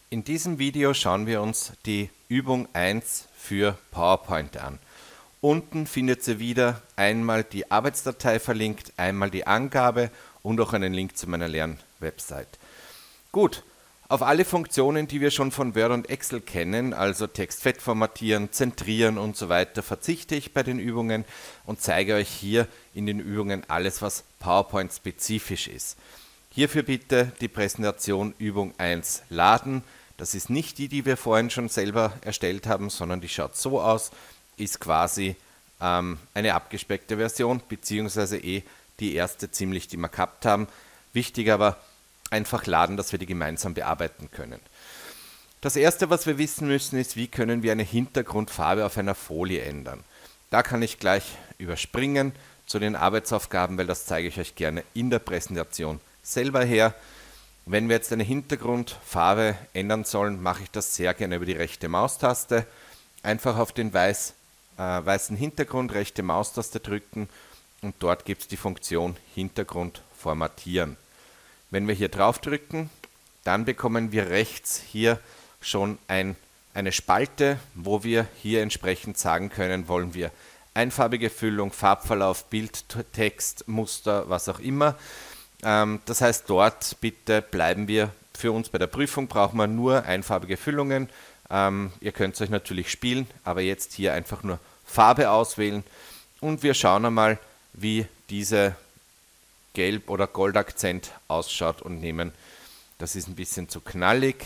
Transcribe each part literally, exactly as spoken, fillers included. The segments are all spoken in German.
In diesem Video schauen wir uns die Übung eins für PowerPoint an. Unten findet ihr wieder einmal die Arbeitsdatei verlinkt, einmal die Angabe und auch einen Link zu meiner Lernwebsite. Gut, auf alle Funktionen, die wir schon von Word und Excel kennen, also Text fett formatieren, zentrieren und so weiter, verzichte ich bei den Übungen und zeige euch hier in den Übungen alles, was PowerPoint spezifisch ist. Hierfür bitte die Präsentation Übung eins laden. Das ist nicht die, die wir vorhin schon selber erstellt haben, sondern die schaut so aus, ist quasi ähm, eine abgespeckte Version, beziehungsweise eh die erste ziemlich, die wir gehabt haben. Wichtig aber, einfach laden, dass wir die gemeinsam bearbeiten können. Das erste, was wir wissen müssen, ist, wie können wir eine Hintergrundfarbe auf einer Folie ändern. Da kann ich gleich überspringen zu den Arbeitsaufgaben, weil das zeige ich euch gerne in der Präsentation selber her. Wenn wir jetzt eine Hintergrundfarbe ändern sollen, mache ich das sehr gerne über die rechte Maustaste. Einfach auf den weiß, äh, weißen Hintergrund rechte Maustaste drücken und dort gibt es die Funktion Hintergrund formatieren. Wenn wir hier drauf drücken, dann bekommen wir rechts hier schon ein, eine Spalte, wo wir hier entsprechend sagen können, wollen wir einfarbige Füllung, Farbverlauf, Bild, Text, Muster, was auch immer. Das heißt, dort bitte bleiben wir, für uns bei der Prüfung brauchen wir nur einfarbige Füllungen. Ähm, ihr könnt es euch natürlich spielen, aber jetzt hier einfach nur Farbe auswählen und wir schauen einmal, wie diese Gelb- oder Goldakzent ausschaut und nehmen, das ist ein bisschen zu knallig,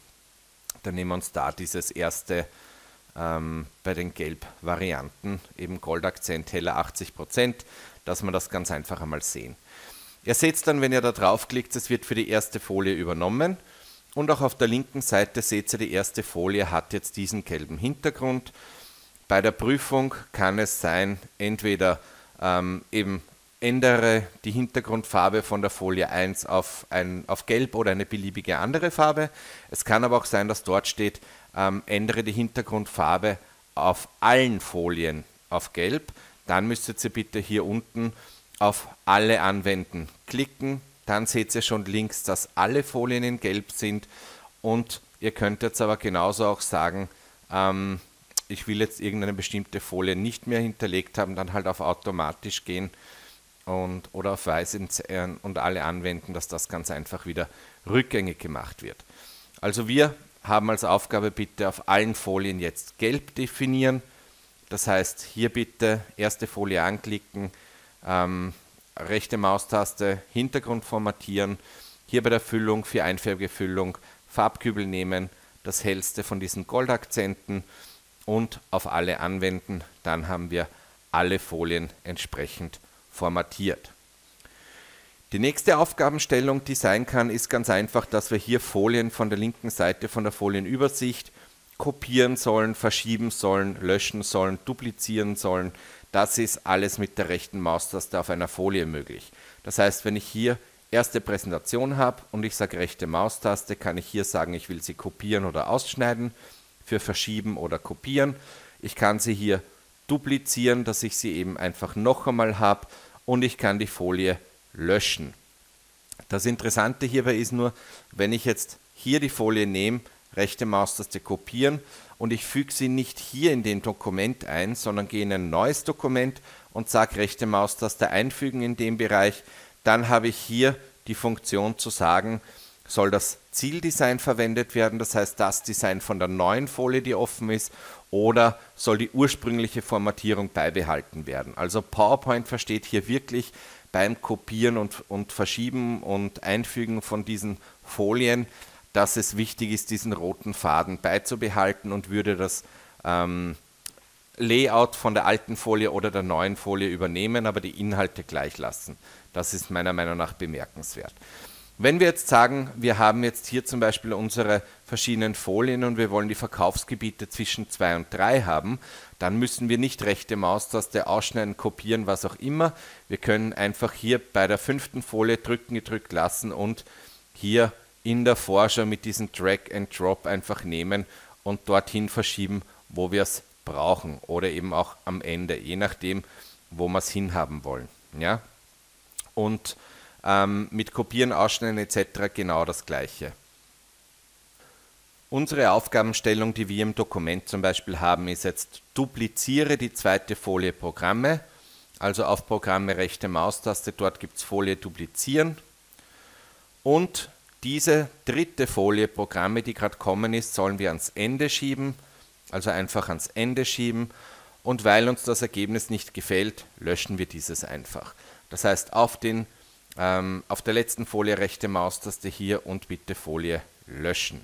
dann nehmen wir uns da dieses erste ähm, bei den Gelb-Varianten, eben Goldakzent heller achtzig Prozent, dass wir das ganz einfach einmal sehen. Ihr seht dann, wenn ihr da draufklickt, es wird für die erste Folie übernommen und auch auf der linken Seite seht ihr, die erste Folie hat jetzt diesen gelben Hintergrund. Bei der Prüfung kann es sein, entweder ähm, eben ändere die Hintergrundfarbe von der Folie eins auf, ein, auf gelb oder eine beliebige andere Farbe. Es kann aber auch sein, dass dort steht, ähm, ändere die Hintergrundfarbe auf allen Folien auf gelb. Dann müsstet ihr bitte hier unten auf alle anwenden klicken, dann seht ihr schon links, dass alle Folien in gelb sind und ihr könnt jetzt aber genauso auch sagen, ähm, ich will jetzt irgendeine bestimmte Folie nicht mehr hinterlegt haben, dann halt auf automatisch gehen und, oder auf weiß und alle anwenden, dass das ganz einfach wieder rückgängig gemacht wird. Also wir haben als Aufgabe bitte auf allen Folien jetzt gelb definieren, das heißt hier bitte erste Folie anklicken, Ähm, rechte Maustaste, Hintergrund formatieren, hier bei der Füllung für einfarbige Füllung Farbkübel nehmen, das hellste von diesen Goldakzenten und auf alle anwenden, dann haben wir alle Folien entsprechend formatiert. Die nächste Aufgabenstellung, die sein kann, ist ganz einfach, dass wir hier Folien von der linken Seite von der Folienübersicht kopieren sollen, verschieben sollen, löschen sollen, duplizieren sollen. Das ist alles mit der rechten Maustaste auf einer Folie möglich. Das heißt, wenn ich hier erste Präsentation habe und ich sage rechte Maustaste, kann ich hier sagen, ich will sie kopieren oder ausschneiden, für verschieben oder kopieren. Ich kann sie hier duplizieren, dass ich sie eben einfach noch einmal habe und ich kann die Folie löschen. Das Interessante hierbei ist nur, wenn ich jetzt hier die Folie nehme, rechte Maustaste kopieren und ich füge sie nicht hier in den Dokument ein, sondern gehe in ein neues Dokument und sage rechte Maustaste einfügen in dem Bereich, dann habe ich hier die Funktion zu sagen, soll das Zieldesign verwendet werden, das heißt das Design von der neuen Folie, die offen ist, oder soll die ursprüngliche Formatierung beibehalten werden. Also PowerPoint versteht hier wirklich beim Kopieren und, und Verschieben und Einfügen von diesen Folien, dass es wichtig ist, diesen roten Faden beizubehalten und würde das ähm, Layout von der alten Folie oder der neuen Folie übernehmen, aber die Inhalte gleich lassen. Das ist meiner Meinung nach bemerkenswert. Wenn wir jetzt sagen, wir haben jetzt hier zum Beispiel unsere verschiedenen Folien und wir wollen die Verkaufsgebiete zwischen zwei und drei haben, dann müssen wir nicht rechte Maustaste ausschneiden, kopieren, was auch immer. Wir können einfach hier bei der fünften Folie drücken, gedrückt lassen und hier in der Vorschau mit diesem Drag and Drop einfach nehmen und dorthin verschieben, wo wir es brauchen oder eben auch am Ende, je nachdem, wo wir es hinhaben wollen. Ja? Und ähm, mit Kopieren, Ausschneiden et cetera genau das Gleiche. Unsere Aufgabenstellung, die wir im Dokument zum Beispiel haben, ist jetzt: dupliziere die zweite Folie Programme. Also auf Programme rechte Maustaste, dort gibt es Folie duplizieren. Und diese dritte Folie Programme, die gerade kommen ist, sollen wir ans Ende schieben. Also einfach ans Ende schieben. Und weil uns das Ergebnis nicht gefällt, löschen wir dieses einfach. Das heißt, auf, den, ähm, auf der letzten Folie rechte Maustaste hier und bitte Folie löschen.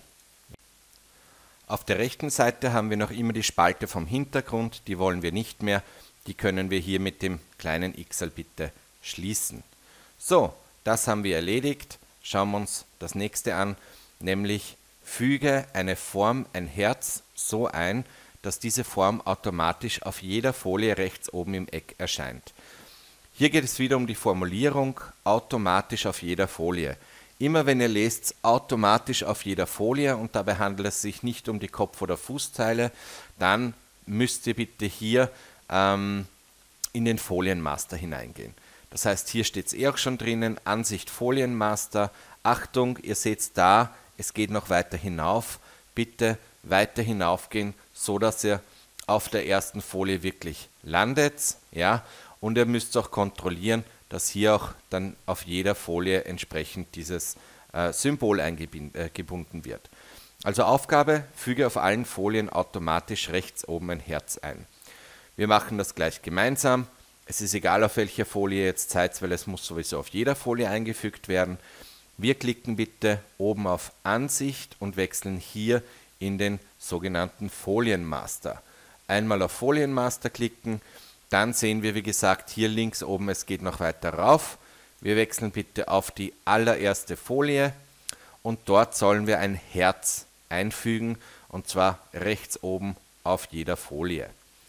Auf der rechten Seite haben wir noch immer die Spalte vom Hintergrund, die wollen wir nicht mehr. Die können wir hier mit dem kleinen Xl bitte schließen. So, das haben wir erledigt. Schauen wir uns das nächste an, nämlich füge eine Form, ein Herz, so ein, dass diese Form automatisch auf jeder Folie rechts oben im Eck erscheint. Hier geht es wieder um die Formulierung automatisch auf jeder Folie. Immer wenn ihr lest automatisch auf jeder Folie und dabei handelt es sich nicht um die Kopf- oder Fußteile, dann müsst ihr bitte hier ähm, in den Folienmaster hineingehen. Das heißt, hier steht es eh auch schon drinnen, Ansicht Folienmaster. Achtung, ihr seht da, es geht noch weiter hinauf. Bitte weiter hinaufgehen, so dass ihr auf der ersten Folie wirklich landet. Ja? Und ihr müsst auch kontrollieren, dass hier auch dann auf jeder Folie entsprechend dieses äh, Symbol eingebunden äh, wird. Also Aufgabe, füge auf allen Folien automatisch rechts oben ein Herz ein. Wir machen das gleich gemeinsam. Es ist egal, auf welcher Folie ihr jetzt seid, weil es muss sowieso auf jeder Folie eingefügt werden. Wir klicken bitte oben auf Ansicht und wechseln hier in den sogenannten Folienmaster. Einmal auf Folienmaster klicken, dann sehen wir, wie gesagt, hier links oben, es geht noch weiter rauf. Wir wechseln bitte auf die allererste Folie und dort sollen wir ein Herz einfügen, und zwar rechts oben auf jeder Folie.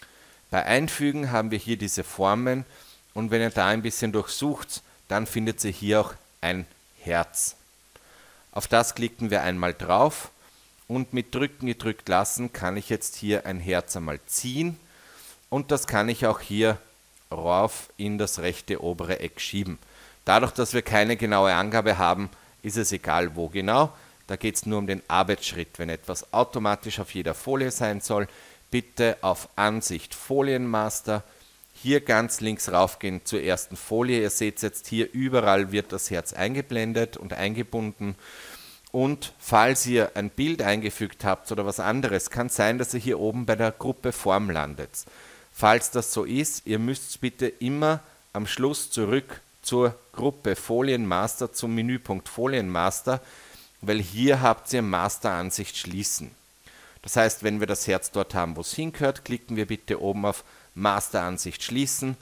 Bei Einfügen haben wir hier diese Formen und wenn ihr da ein bisschen durchsucht, dann findet ihr hier auch ein Herz. Auf das klicken wir einmal drauf und mit Drücken gedrückt lassen kann ich jetzt hier ein Herz einmal ziehen und das kann ich auch hier rauf in das rechte obere Eck schieben. Dadurch, dass wir keine genaue Angabe haben, ist es egal wo genau. Da geht es nur um den Arbeitsschritt. Wenn etwas automatisch auf jeder Folie sein soll, bitte auf Ansicht Folienmaster, hier ganz links raufgehen zur ersten Folie. Ihr seht jetzt hier, überall wird das Herz eingeblendet und eingebunden. Und falls ihr ein Bild eingefügt habt oder was anderes, kann es sein, dass ihr hier oben bei der Gruppe Form landet. Falls das so ist, ihr müsst bitte immer am Schluss zurück zur Gruppe Folienmaster, zum Menüpunkt Folienmaster, weil hier habt ihr Masteransicht schließen. Das heißt, wenn wir das Herz dort haben, wo es hingehört, klicken wir bitte oben auf Masteransicht schließen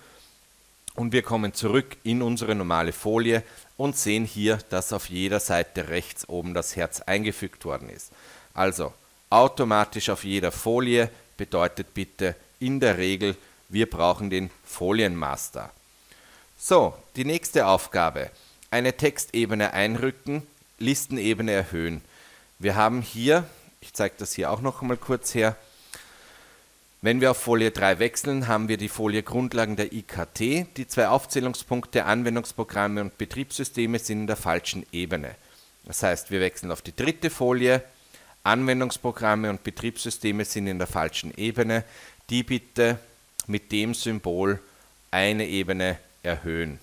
und wir kommen zurück in unsere normale Folie und sehen hier, dass auf jeder Seite rechts oben das Herz eingefügt worden ist. Also automatisch auf jeder Folie bedeutet bitte in der Regel, wir brauchen den Folienmaster. So, die nächste Aufgabe, eine Textebene einrücken, Listenebene erhöhen. Wir haben hier, ich zeige das hier auch noch einmal kurz her, wenn wir auf Folie drei wechseln, haben wir die Folie Grundlagen der I K T. Die zwei Aufzählungspunkte Anwendungsprogramme und Betriebssysteme sind in der falschen Ebene. Das heißt, wir wechseln auf die dritte Folie, Anwendungsprogramme und Betriebssysteme sind in der falschen Ebene. Die bitte mit dem Symbol eine Ebene erhöhen.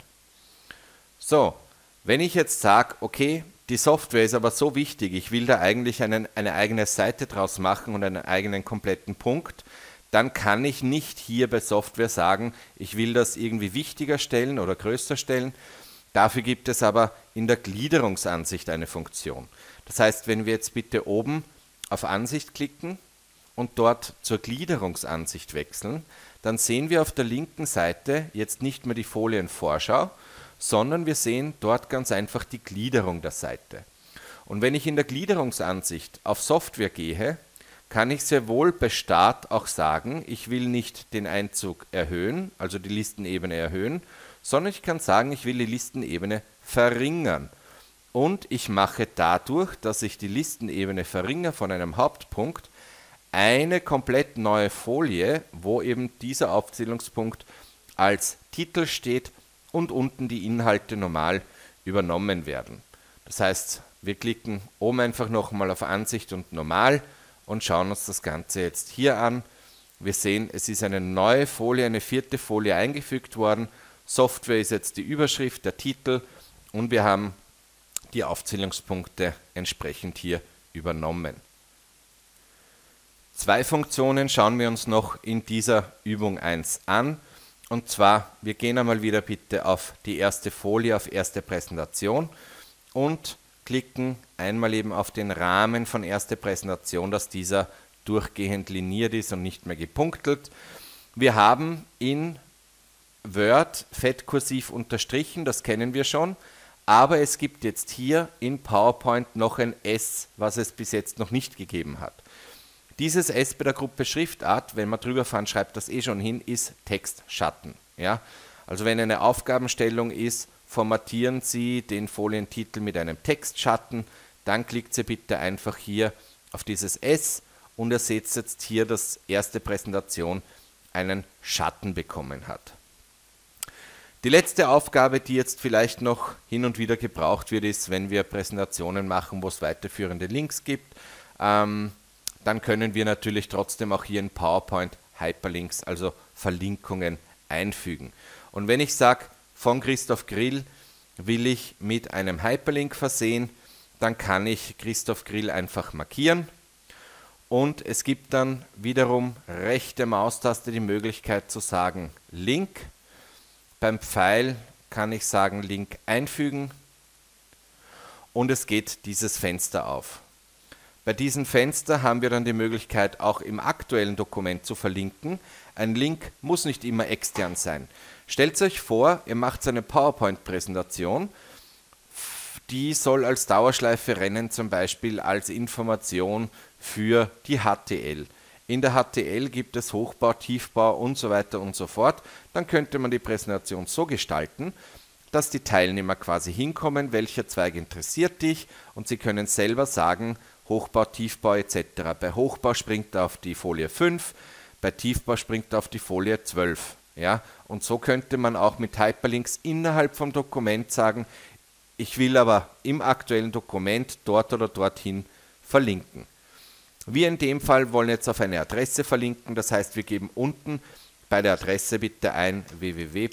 So, wenn ich jetzt sage, okay, die Software ist aber so wichtig, ich will da eigentlich einen, eine eigene Seite draus machen und einen eigenen kompletten Punkt, dann kann ich nicht hier bei Software sagen, ich will das irgendwie wichtiger stellen oder größer stellen. Dafür gibt es aber in der Gliederungsansicht eine Funktion. Das heißt, wenn wir jetzt bitte oben auf Ansicht klicken und dort zur Gliederungsansicht wechseln, dann sehen wir auf der linken Seite jetzt nicht mehr die Folienvorschau, sondern wir sehen dort ganz einfach die Gliederung der Seite. Und wenn ich in der Gliederungsansicht auf Software gehe, kann ich sehr wohl bei Start auch sagen, ich will nicht den Einzug erhöhen, also die Listenebene erhöhen, sondern ich kann sagen, ich will die Listenebene verringern. Und ich mache dadurch, dass ich die Listenebene verringere von einem Hauptpunkt, eine komplett neue Folie, wo eben dieser Aufzählungspunkt als Titel steht und unten die Inhalte normal übernommen werden. Das heißt, Wir klicken oben einfach nochmal auf Ansicht und Normal und schauen uns das Ganze jetzt hier an. Wir sehen, es ist eine neue Folie, eine vierte Folie eingefügt worden. Software ist jetzt die Überschrift, der Titel und wir haben die Aufzählungspunkte entsprechend hier übernommen. Zwei Funktionen schauen wir uns noch in dieser Übung eins an. Und zwar, wir gehen einmal wieder bitte auf die erste Folie, auf erste Präsentation und klicken einmal eben auf den Rahmen von erste Präsentation, dass dieser durchgehend liniert ist und nicht mehr gepunktelt. Wir haben in Word fettkursiv unterstrichen, das kennen wir schon, aber es gibt jetzt hier in PowerPoint noch ein S, was es bis jetzt noch nicht gegeben hat. Dieses S bei der Gruppe Schriftart, wenn wir drüber fahren, schreibt das eh schon hin, ist Textschatten. Ja? Also wenn eine Aufgabenstellung ist, formatieren Sie den Folientitel mit einem Textschatten, dann klickt Sie bitte einfach hier auf dieses S und ihr seht jetzt hier, dass erste Präsentation einen Schatten bekommen hat. Die letzte Aufgabe, die jetzt vielleicht noch hin und wieder gebraucht wird, ist, wenn wir Präsentationen machen, wo es weiterführende Links gibt, ähm, dann können wir natürlich trotzdem auch hier in PowerPoint Hyperlinks, also Verlinkungen einfügen. Und wenn ich sage, von Christoph Grill will ich mit einem Hyperlink versehen, dann kann ich Christoph Grill einfach markieren. Und es gibt dann wiederum rechte Maustaste die Möglichkeit zu sagen Link. Beim Pfeil kann ich sagen Link einfügen und es geht dieses Fenster auf. Bei diesem Fenster haben wir dann die Möglichkeit, auch im aktuellen Dokument zu verlinken. Ein Link muss nicht immer extern sein. Stellt euch vor, ihr macht eine PowerPoint-Präsentation, die soll als Dauerschleife rennen, zum Beispiel als Information für die H T L. In der H T L gibt es Hochbau, Tiefbau und so weiter und so fort. Dann könnte man die Präsentation so gestalten, dass die Teilnehmer quasi hinkommen, welcher Zweig interessiert dich und sie können selber sagen, Hochbau, Tiefbau et cetera. Bei Hochbau springt er auf die Folie fünf, bei Tiefbau springt er auf die Folie zwölf. Ja? Und so könnte man auch mit Hyperlinks innerhalb vom Dokument sagen, ich will aber im aktuellen Dokument dort oder dorthin verlinken. Wir in dem Fall wollen jetzt auf eine Adresse verlinken, das heißt, wir geben unten bei der Adresse bitte ein w w w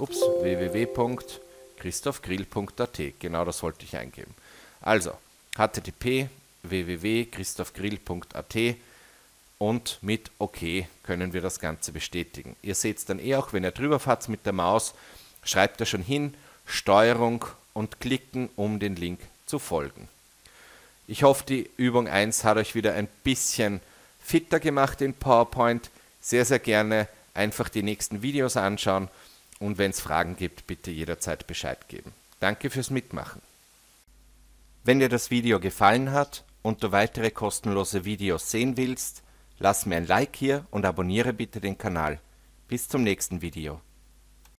punkt christoph grill punkt a t. Genau das wollte ich eingeben. Also h t t p w w w punkt christoph grill punkt a t und mit OK können wir das Ganze bestätigen. Ihr seht es dann eh auch, wenn ihr drüber fahrt mit der Maus, schreibt ihr schon hin, Steuerung und klicken, um den Link zu folgen. Ich hoffe, die Übung eins hat euch wieder ein bisschen fitter gemacht in PowerPoint. Sehr, sehr gerne einfach die nächsten Videos anschauen und wenn es Fragen gibt, bitte jederzeit Bescheid geben. Danke fürs Mitmachen. Wenn dir das Video gefallen hat und du weitere kostenlose Videos sehen willst, lass mir ein Like hier und abonniere bitte den Kanal. Bis zum nächsten Video.